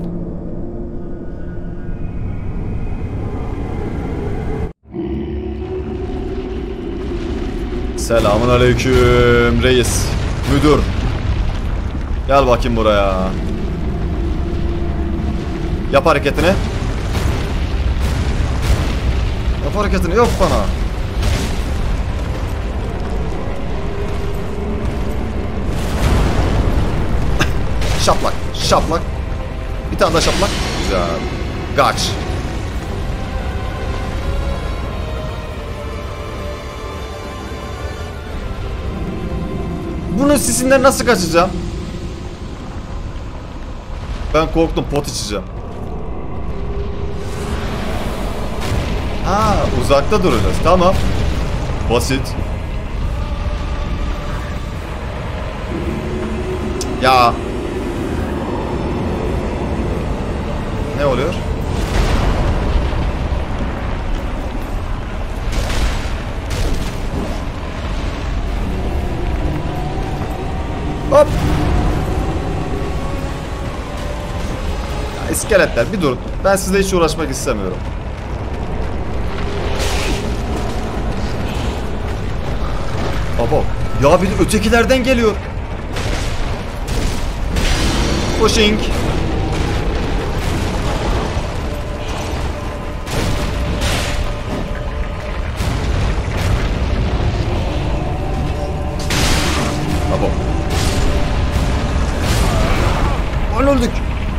A: Selamun aleyküm reis. Müdür. Gel bakayım buraya. Yap hareketini. hareketini yap bana. Şaplak, şaplak. Bir tane daha şaplak. Güzel. Kaç. Bunun sisinden nasıl kaçacağım? Ben korktum, pot içeceğim. Ha, uzakta duracağız. Tamam. Basit. Ya. Ne oluyor? Hop. Ya, iskeletler bir durun. Ben sizle hiç uğraşmak istemiyorum. Baba. Ya bir de ötekilerden geliyor. Pushing. Baba. Lan öldük.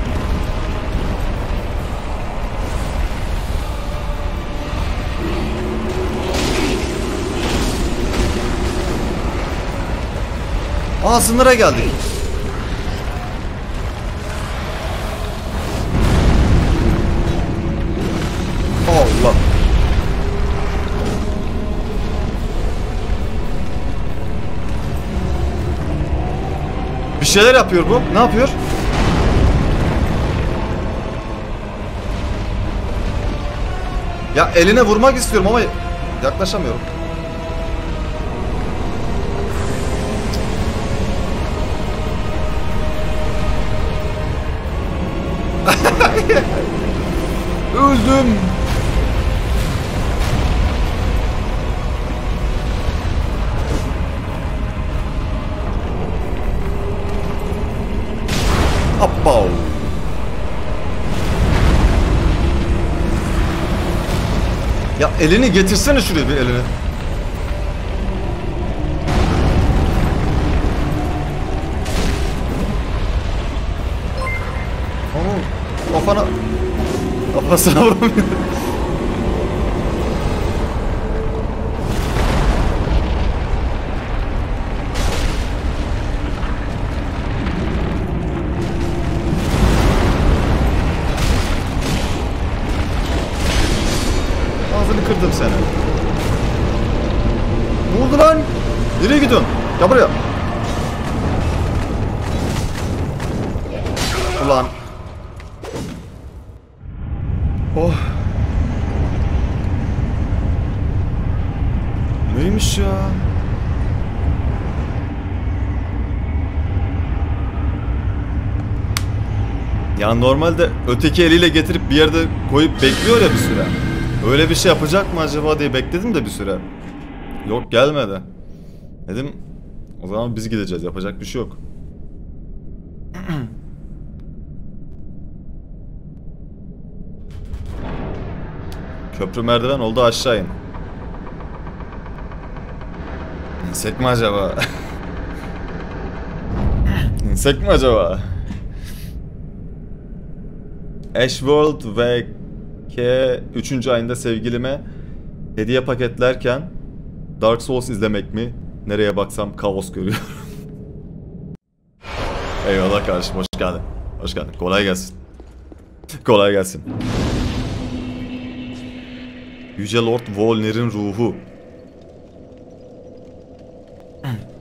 A: Aa, sınıra geldik. Allah. Bir şeyler yapıyor bu. Ne yapıyor? Ya eline vurmak istiyorum ama yaklaşamıyorum. Öldüm. Appav. Ya elini getirsene şuraya, bir elini. Oğlum kafana kafasına vuramıyor. Ağzını kırdım seni. Ne oldu lan? Nereye gidiyorsun? Gel buraya. Ulan. Oh. Neymiş ya? Ya normalde öteki eliyle getirip bir yerde koyup bekliyor ya bir süre. Öyle bir şey yapacak mı acaba diye bekledim de bir süre. Yok, gelmedi. Dedim o zaman biz gideceğiz, yapacak bir şey yok. Köprü merdiven oldu, aşağı in. İnsek mi acaba? İnsek mi acaba? Ashworld ve K üçüncü ayında sevgilime hediye paketlerken Dark Souls izlemek mi? Nereye baksam kaos görüyorum. Eyvallah kardeşim, hoş geldin. Hoş geldin. Kolay gelsin. Kolay gelsin. Yüce Lord Volnir'in ruhu.